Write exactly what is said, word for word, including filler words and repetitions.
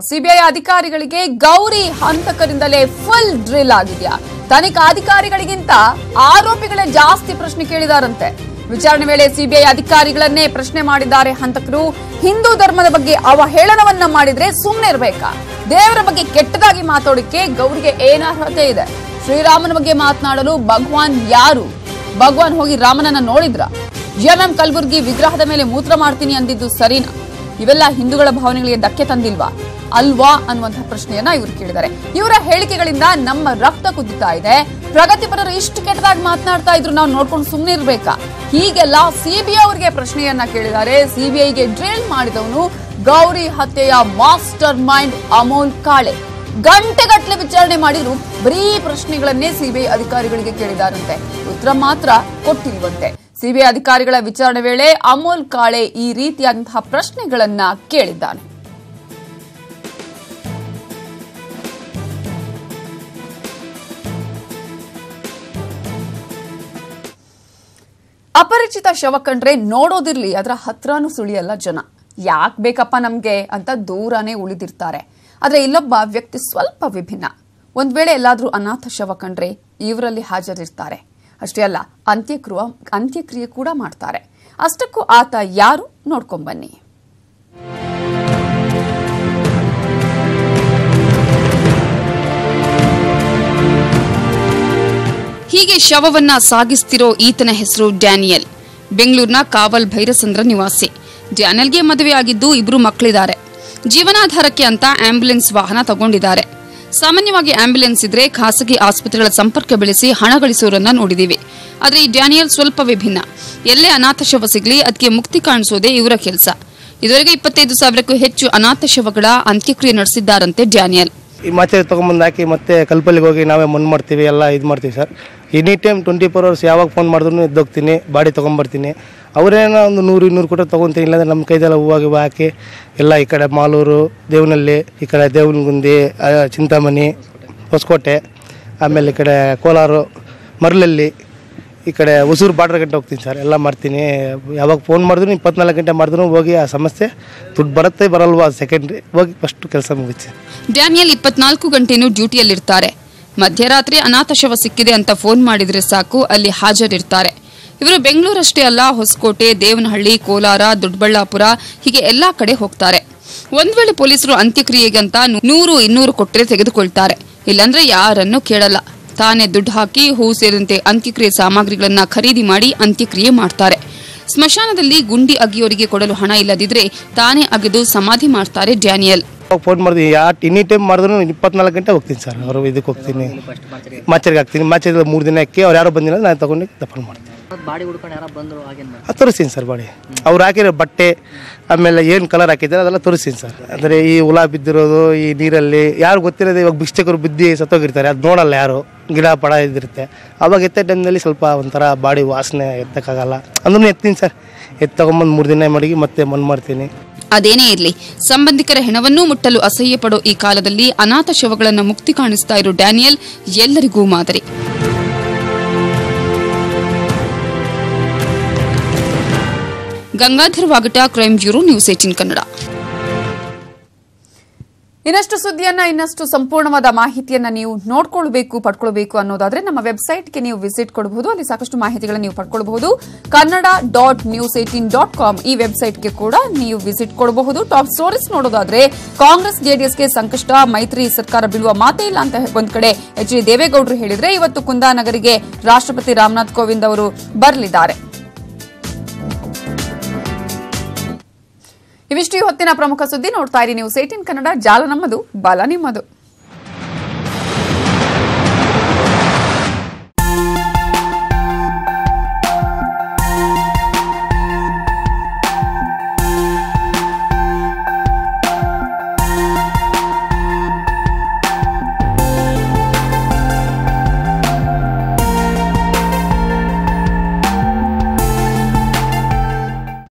CBI ಅಧಿಕಾರಿಗಳಿಗೆ Gauri ಹಂತಕರಿಂದಲೇ full drill ಆಗಿದೆಯಾ? ತನಿಖಾ ಅಧಿಕಾರಿಗಳಿಗಿಂತ ಆರೋಪಿಗಳೇ ಜಾಸ್ತಿ ಪ್ರಶ್ನೆ ಕೇಳಿದಾರಂತೆ. ವಿಚಾರಣೆ ವೇಳೆ ಸಿಬಿಐ ಅಧಿಕಾರಿಗಳನ್ನೇ ಪ್ರಶ್ನೆ ಮಾಡಿದ್ದಾರೆ ಹಂತಕರು. ಹಿಂದೂ ಧರ್ಮದ ಬಗ್ಗೆ ಅವಹೇಳನವನ್ನ ಮಾಡಿದ್ರೆ ಸುಮ್ಮನೆ ಇರಬೇಕಾ? ದೇವರ ಬಗ್ಗೆ ಕೆಟ್ಟದಾಗಿ ಮಾತಾಡೋಕೆ ಗೌರಿಗೆ ಏನ್ ಅರ್ಹತೆ ಇದೆ? ಶ್ರೀರಾಮನ ಬಗ್ಗೆ ಮಾತನಾಡಲು ಭಗವಾನ್ ಯಾರು? ಭಗವಾನ್ ಹೋಗಿ ರಾಮನನ್ನ ನೋಡಿದ್ರ? ಎಂಎಂ ಕಲಬುರ್ಗಿ ವಿಗ್ರಹದ ಮೇಲೆ ಮೂತ್ರ ಮಾಡ್ತೀನಿ ಅಂದಿದ್ದು ಸರಿನಾ? ಇವೆಲ್ಲ ಹಿಂದೂಗಳ ಭಾವನೆಗಳಿಗೆ ಧಕ್ಕೆ ತಂದಿಲ್ವಾ ಅಲ್ವಾ ಅನ್ನುವಂತಹ ಪ್ರಶ್ನೆಯನ್ನ ಇವರು ಕೇಳಿದ್ದಾರೆ. ಇವರ ಹೇಳಿಕೆಗಳಿಂದ ನಮ್ಮ ರಕ್ತ ಕುದಿತಾ ಇದೆ. ಪ್ರಗತಿಪರರು ಇಷ್ಟು ಕೆಟ್ಟದಾಗಿ ಮಾತನಾಡ್ತಾ ಇದ್ರು ನಾವು ನೋಡ್ಕೊಂಡು ಸುಮ್ಮನೆ ಇರ್ಬೇಕಾ? ಹೀಗೆಲ್ಲ ಸಿಬಿಐ ಅವರಿಗೆ ಪ್ರಶ್ನೆಯನ್ನ ಕೇಳಿದ್ದಾರೆ. ಸಿಬಿಐಗೆ ಡ್ರಿಲ್ ಮಾಡಿದವನು ಗೌರಿ ಹತ್ಯೆಯ ಮಾಸ್ಟರ್ ಮೈಂಡ್ ಅಮೋಲ್ ಕಾಳೆ. ಗಂಟೆಗಟ್ಟಲೆ ವಿಚಾರಣೆ ಮಾಡಿದ್ರು ಬರೀ ಪ್ರಶ್ನೆಗಳನ್ನೇ ಸಿಬಿಐ ಅಧಿಕಾರಿಗಳಿಗೆ ಕೇಳಿದಾರಂತೆ. ಉತ್ತರ ಮಾತ್ರ ಕೊಟ್ಟಿರುವಂತೆ. ಸಿಬಿಐ ಅಧಿಕಾರಿಗಳ ವಿಚಾರಣೆ ವೇಳೆ ಅಮೋಲ್ ಕಾಳೆ ಈ ರೀತಿಯಾದಂತಹ ಪ್ರಶ್ನೆಗಳನ್ನ ಕೇಳಿದ್ದಾನೆ. ಅಪರಿಚಿತ ಶವ ಕಂಡ್ರೆ ನೋಡೋದಿರ್ಲಿ, ಅದರ ಹತ್ರನೂ ಸುಳಿಯಲ್ಲ ಜನ. ಯಾಕೆ ಬೇಕಪ್ಪ ನಮ್ಗೆ ಅಂತ ದೂರನೇ ಉಳಿದಿರ್ತಾರೆ. ಆದ್ರೆ ಇಲ್ಲೊಬ್ಬ ವ್ಯಕ್ತಿ ಸ್ವಲ್ಪ ವಿಭಿನ್ನ. ಒಂದ್ ವೇಳೆ ಎಲ್ಲಾದ್ರೂ ಅನಾಥ ಶವ ಕಂಡ್ರೆ ಇವರಲ್ಲಿ ಹಾಜರಿರ್ತಾರೆ. ಅಷ್ಟೇ ಅಲ್ಲ, ಅಂತ್ಯಕ್ರಿಯೆ ಅಂತ್ಯಕ್ರಿಯೆ ಕೂಡ ಮಾಡ್ತಾರೆ. ಅಷ್ಟಕ್ಕೂ ಆತ ಯಾರು ನೋಡ್ಕೊಂಬನ್ನಿ. ಹೀಗೆ ಶವವನ್ನ ಸಾಗಿಸ್ತಿರೋ ಈತನ ಹೆಸರು ಡ್ಯಾನಿಯಲ್. ಬೆಂಗಳೂರಿನ ಕಾವಲ್ ಭೈರಸಂದ್ರ ನಿವಾಸಿ. ಡ್ಯಾನಿಯಲ್ಗೆ ಮದುವೆ ಆಗಿದ್ದು ಇಬ್ರು ಮಕ್ಕಳಿದ್ದಾರೆ. ಜೀವನಾಧಾರಕ್ಕೆ ಅಂತ ಆಂಬ್ಯುಲೆನ್ಸ್ ವಾಹನ ತಗೊಂಡಿದ್ದಾರೆ. ಸಾಮಾನ್ಯವಾಗಿ ಆಂಬ್ಯುಲೆನ್ಸ್ ಇದ್ರೆ ಖಾಸಗಿ ಆಸ್ಪತ್ರೆಗಳ ಸಂಪರ್ಕ ಬೆಳೆಸಿ ಹಣ ಗಳಿಸೋರನ್ನ ನೋಡಿದೀವಿ. ಆದ್ರೆ ಈ ಡ್ಯಾನಿಯಲ್ ಸ್ವಲ್ಪ ವಿಭಿನ್ನ. ಎಲ್ಲೇ ಅನಾಥ ಶವ ಸಿಗ್ಲಿ ಅದಕ್ಕೆ ಮುಕ್ತಿ ಕಾಣಿಸೋದೇ ಇವರ ಕೆಲಸ. ಇದುವರೆಗೆ ಇಪ್ಪತ್ತೈದು ಸಾವಿರಕ್ಕೂ ಹೆಚ್ಚು ಅನಾಥ ಶವಗಳ ಅಂತ್ಯಕ್ರಿಯೆ ನಡೆಸಿದ್ದಾರಂತೆ ಡ್ಯಾನಿಯಲ್. ಈ ಮಾಚೆ ತೊಗೊಂಬಂದು ಹಾಕಿ ಮತ್ತೆ ಕಲ್ಪಲ್ಲಿಗೆ ಹೋಗಿ ನಾವೇ ಮಣ್ಣು ಮಾಡ್ತೀವಿ, ಎಲ್ಲ ಇದು ಮಾಡ್ತೀವಿ sir. Any time twenty four hours ಯಾವಾಗ ಫೋನ್ ಮಾಡಿದ್ರು ಎದ್ದೋಗ್ತೀನಿ, ಬಾಡಿ ತೊಗೊಂಬರ್ತೀನಿ. ಅವರೇನೋ ಒಂದು ನೂರು ಇನ್ನೂರು ಕೊಟ್ಟು ತೊಗೊತೀನಿ. ಇಲ್ಲಾಂದರೆ ನಮ್ಮ ಕೈದೆಲ್ಲ ಹೂವಾಗಿ ಹಾಕಿ ಎಲ್ಲ ಈ ಕಡೆ ಮಾಲೂರು, ದೇವನಹಳ್ಳಿ, ಈ ಕಡೆ ದೇವನಗುಂದಿ, ಚಿಂತಾಮಣಿ, ಹೊಸಕೋಟೆ, ಆಮೇಲೆ ಈ ಕಡೆ ಕೋಲಾರ, ಮರಳಲ್ಲಿ, ಈ ಕಡೆ ಹೊಸೂರು ಬಾರ್ಡರ್ ಗಂಟೆ ಹೋಗ್ತೀನಿ ಸರ್. ಎಲ್ಲ ಮಾಡ್ತೀನಿ. ಯಾವಾಗ ಫೋನ್ ಮಾಡಿದ್ರು ಇಪ್ಪತ್ನಾಲ್ಕು ಗಂಟೆ ಮಾಡಿದ್ರು ಹೋಗಿ ಆ ಸಮಸ್ಯೆ ದುಡ್ಡು ಬರುತ್ತೆ ಬರಲ್ವಾ ಸೆಕೆಂಡ್ರಿ ಹೋಗಿ ಫಸ್ಟ್ ಕೆಲಸ ಮುಗಿಸಿ. ಡ್ಯಾನಿಯಲ್ ಇಪ್ಪತ್ನಾಲ್ಕು ಗಂಟೆನೂ ಡ್ಯೂಟಿಯಲ್ಲಿರ್ತಾರೆ. ಮಧ್ಯರಾತ್ರಿ ಅನಾಥ ಶವ ಸಿಕ್ಕಿದೆ ಅಂತ ಫೋನ್ ಮಾಡಿದ್ರೆ ಸಾಕು, ಅಲ್ಲಿ ಹಾಜರಿರ್ತಾರೆ. ಇವರು ಬೆಂಗಳೂರಷ್ಟೇ ಅಲ್ಲ, ಹೊಸಕೋಟೆ, ದೇವನಹಳ್ಳಿ, ಕೋಲಾರ, ದೊಡ್ಡಬಳ್ಳಾಪುರ ಹೀಗೆ ಎಲ್ಲಾ ಕಡೆ ಹೋಗ್ತಾರೆ. ಒಂದ್ ವೇಳೆ ಪೊಲೀಸರು ಅಂತ್ಯಕ್ರಿಯೆಗೆ ಅಂತ ನೂರು ಇನ್ನೂರು ಕೊಟ್ಟರೆ ತೆಗೆದುಕೊಳ್ತಾರೆ. ಇಲ್ಲಾಂದ್ರೆ ಯಾರನ್ನೂ ಕೇಳಲ್ಲ. ತಾನೇ ದುಡ್ಡು ಹಾಕಿ ಹೂ ಸೇರಿದಂತೆ ಅಂತ್ಯಕ್ರಿಯೆ ಸಾಮಗ್ರಿಗಳನ್ನ ಖರೀದಿ ಮಾಡಿ ಅಂತ್ಯಕ್ರಿಯೆ ಮಾಡ್ತಾರೆ. ಸ್ಮಶಾನದಲ್ಲಿ ಗುಂಡಿ ಅಗಿಯೋರಿಗೆ ಕೊಡಲು ಹಣ ಇಲ್ಲದಿದ್ರೆ ತಾನೇ ಅಗೆದು ಸಮಾಧಿ ಮಾಡ್ತಾರೆ ಡ್ಯಾನಿಯಲ್. ಫೋನ್ ಮಾಡಿದ್ವಿ ಯಾ ಎನಿ ಟೈಮ್ ಮಾಡಿದ್ರು ಇಪ್ಪತ್ನಾಲ್ಕು ಗಂಟೆ ಹೋಗ್ತೀನಿ ಸರ್. ಅವರು ಇದಕ್ಕೆ ಹೋಗ್ತೀನಿ, ಮಾಚರಿಗೆ ಹಾಕ್ತೀನಿ. ಮಾಚರಿಗೆ ಮೂರು ದಿನ ಹಾಕಿ ಅವ್ರು ಯಾರೋ ಬಂದಿಲ್ಲ, ನಾನು ತಗೊಂಡು ದಫನ್ ಮಾಡ್ತೀನಿ. ತೋರಿಸ್ತೀನಿ ಸರ್ ಬಾಡಿ. ಅವ್ರು ಹಾಕಿರೋ ಬಟ್ಟೆ ಆಮೇಲೆ ಏನು ಕಲರ್ ಹಾಕಿದ್ದಾರೆ ಅದೆಲ್ಲ ತೋರಿಸ್ತೀನಿ ಸರ್. ಅಂದರೆ ಈ ಹುಳ ಬಿದ್ದಿರೋದು ಈ ನೀರಲ್ಲಿ ಯಾರು ಗೊತ್ತಿರೋದು. ಇವಾಗ ಭಿಕ್ಷಕರು ಬಿದ್ದು ಸತ್ತೋಗಿರ್ತಾರೆ, ಅದು ನೋಡಲ್ಲ ಯಾರು. ಗಿಡ ಪಡ ಇದಿರುತ್ತೆ. ಅವಾಗ ಎತ್ತ ಟೈಮ್ನಲ್ಲಿ ಸ್ವಲ್ಪ ಒಂಥರ ಬಾಡಿ ವಾಸನೆ ಎತ್ತಕ್ಕಾಗಲ್ಲ. ಅಂದ್ರೂ ಎತ್ತೀನಿ ಸರ್. ಎತ್ತು ತಗೊಂಬಂದು ಮೂರು ದಿನ ಮಡಗಿ ಮತ್ತೆ ಮಣ್ಣು ಮಾಡ್ತೀನಿ. ಅದೇನೇ ಇರಲಿ, ಸಂಬಂಧಿಕರ ಹೆಣವನ್ನೂ ಮುಟ್ಟಲು ಅಸಹ್ಯ ಪಡೋ ಈ ಕಾಲದಲ್ಲಿ ಅನಾಥ ಶವಗಳನ್ನು ಮುಕ್ತಿ ಕಾಣಿಸ್ತಾ ಇರೋ ಡ್ಯಾನಿಯಲ್ ಎಲ್ಲರಿಗೂ ಮಾದರಿ. Gangadhar Vagata, crime bureau, news eighteen Kannada. ಇನ್ನಷ್ಟು ಸುದ್ದಿಯನ್ನ, ಇನ್ನಷ್ಟು ಸಂಪೂರ್ಣವಾದ ಮಾಹಿತಿಯನ್ನ ನೀವು ನೋಡ್ಕೊಳ್ಬೇಕು, ಪಡ್ಕೊಳ್ಬೇಕು ಅನ್ನೋದಾದ್ರೆ ನಮ್ಮ ವೆಬ್ಸೈಟ್ಗೆ ನೀವು ವಿಸಿಟ್ ಕೊಡಬಹುದು. ಅಲ್ಲಿ ಸಾಕಷ್ಟು ಮಾಹಿತಿಗಳನ್ನು ನೀವು ಪಡ್ಕೊಳ್ಬಹುದು. Kannada dot news eighteen dot com ಈ ವೆಬ್ಸೈಟ್ಗೆ ಕೂಡ ನೀವು ವಿಸಿಟ್ ಕೊಡಬಹುದು. ಟಾಪ್ ಸ್ಟೋರೀಸ್ ನೋಡೋದಾದ್ರೆ ಕಾಂಗ್ರೆಸ್ ಜೆಡಿಎಸ್ಗೆ ಸಂಕಷ್ಟ, ಮೈತ್ರಿ ಸರ್ಕಾರ ಬೀಳುವ ಮಾತೇ ಇಲ್ಲ ಅಂತ ಒಂದ್ ಕಡೆ ಎಚ್ ಡಿ ದೇವೇಗೌಡರು ಹೇಳಿದ್ರೆ, ಇವತ್ತು ಕುಂದಾನಗರಿಗೆ ರಾಷ್ಟ್ರಪತಿ ರಾಮನಾಥ್ ಕೋವಿಂದ್ ಅವರು ಬರಲಿದ್ದಾರೆ. ಇವಿಷ್ಟು ಹೊತ್ತಿನ ಪ್ರಮುಖ ಸುದ್ದಿ. ನೋಡ್ತಾ ಇರಿ ನ್ಯೂಸ್ ಏಟೀನ್ ಕನ್ನಡ. ಜಾಲ ನಮ್ಮದು, ಬಲ ನಿಮ್ಮದು.